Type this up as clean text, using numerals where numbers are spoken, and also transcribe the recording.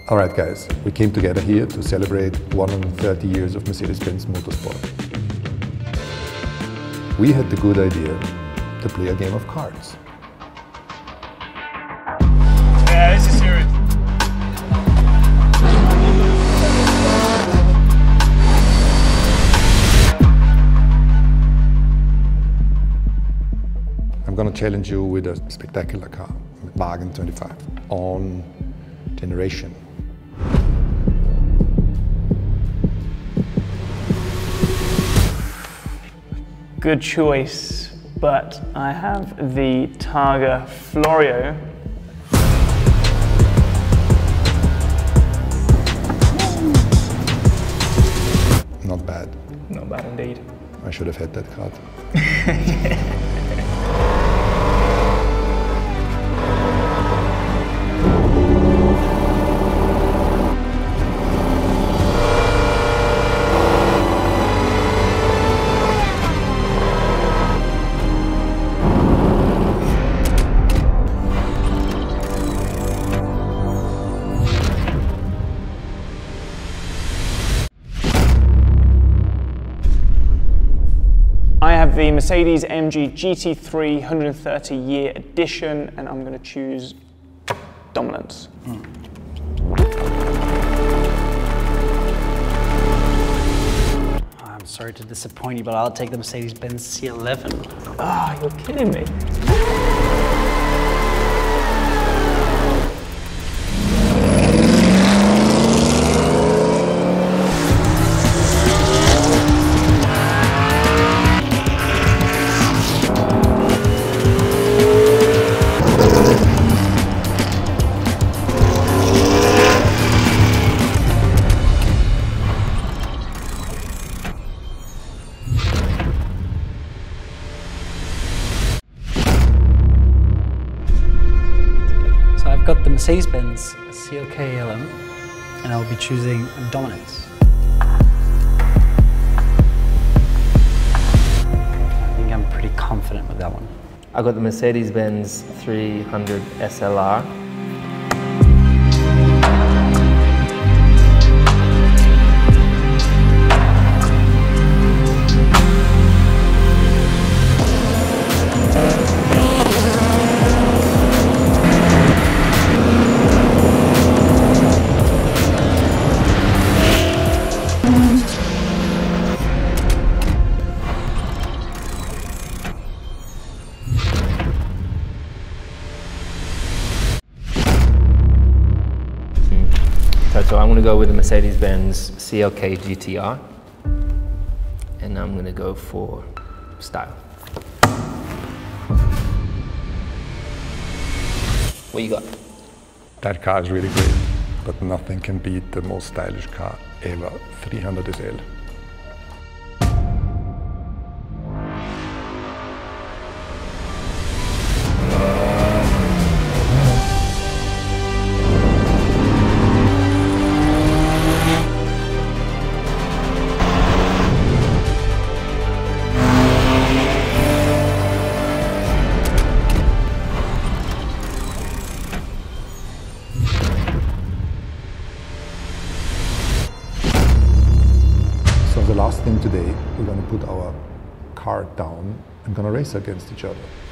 Alright guys, we came together here to celebrate 130 years of Mercedes-Benz Motorsport. We had the good idea to play a game of cards. Yeah, this is serious. I'm going to challenge you with a spectacular car, Wagen 25, on generation. Good choice, but I have the Targa Florio. Not bad. Not bad indeed. I should have had that card. I have the Mercedes-AMG GT3 130-year edition, and I'm going to choose Dominance. I'm sorry to disappoint you, but I'll take the Mercedes-Benz C11. Ah, you're kidding me. I've got the Mercedes-Benz CLK LM, and I'll be choosing Dominance. I think I'm pretty confident with that one. I got the Mercedes-Benz 300 SLR. So I'm going to go with the Mercedes-Benz CLK GTR, and I'm going to go for style. What you got? That car is really great, but nothing can beat the most stylish car ever, 300 SL. So the last thing today, we're going to put our car down and going to race against each other.